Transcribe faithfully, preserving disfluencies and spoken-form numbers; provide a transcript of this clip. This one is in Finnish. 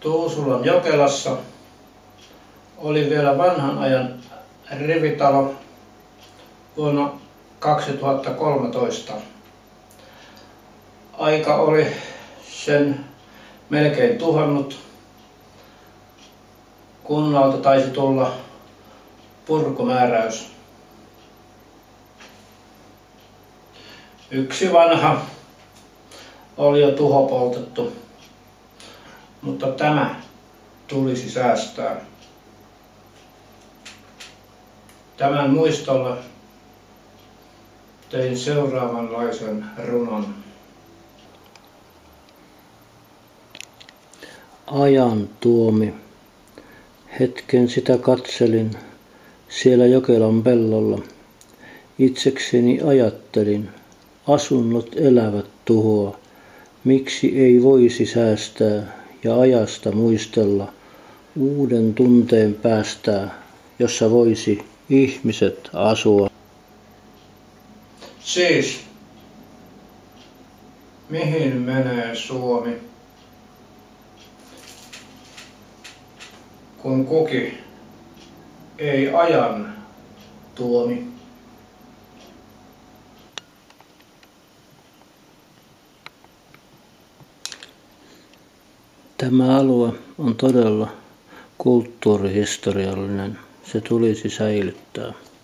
Tuusulan Jokelassa oli vielä vanhan ajan rivitalo vuonna kaksituhattakolmetoista. Aika oli sen melkein tuhannut. Kunnalta taisi tulla purkumääräys. Yksi vanha oli jo tuhopoltettu, mutta tämä tulisi säästää. Tämän muistolle tein seuraavanlaisen runon. Ajan tuomi. Hetken sitä katselin siellä Jokelan pellolla. Itsekseni ajattelin, asunnot elävät tuhoa. Miksi ei voisi säästää ja ajasta muistella, uuden tunteen päästää, jossa voisi ihmiset asua. Siis, mihin menee Suomi, kun kuki ei ajan tuomi? Tämä alue on todella kulttuurihistoriallinen. Se tulisi säilyttää.